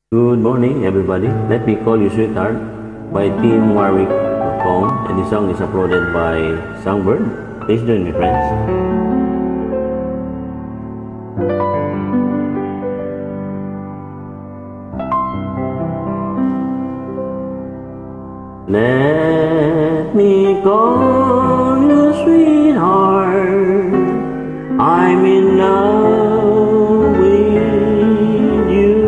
Good morning, everybody. Let Me Call You Sweetheart by Tim Warwick Poem, and the song is uploaded by Songbird. Please join me, friends. Let me call you sweetheart, I'm in love with you.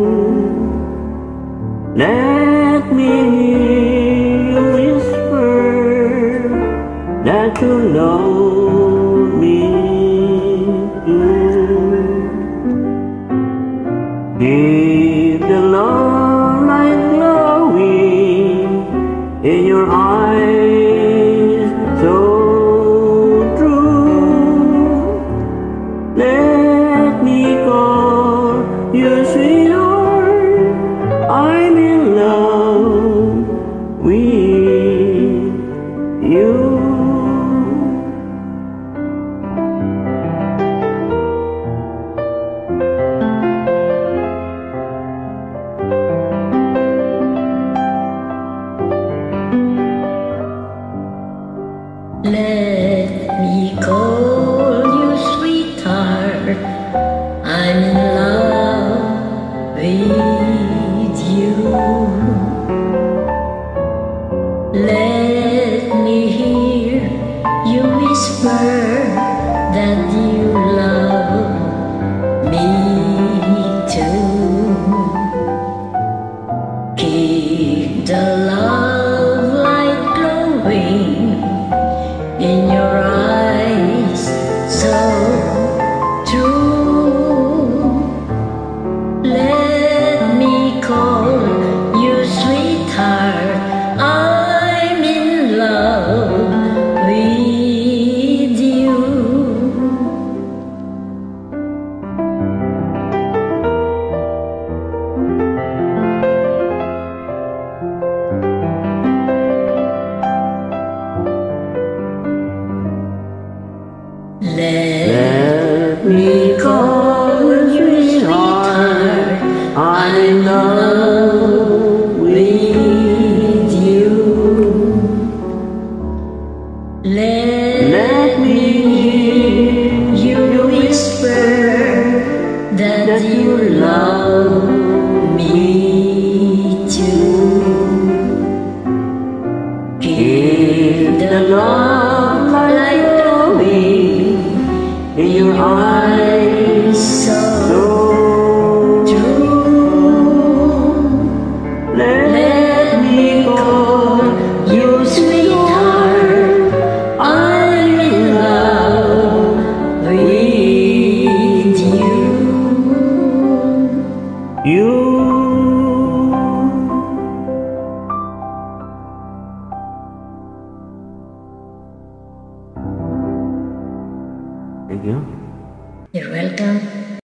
Let me hear you whisper that you love me too. Keep the love light glowing in your eyes so true. Let me call you sweetheart, I'm in love with you. Let me call you sweetheart, I'm in love with you. Let me hear you whisper that you love me too. Keep the love light glowing in your eyes so true. Let me call you sweetheart, I'm in love with you. Let me call you sweetheart, I'm in love with you. Let me hear you whisper that you love me too. Keep the love light glowing in your eyes so true. Let me call you sweetheart, I'm in love with you. Thank you. You're welcome.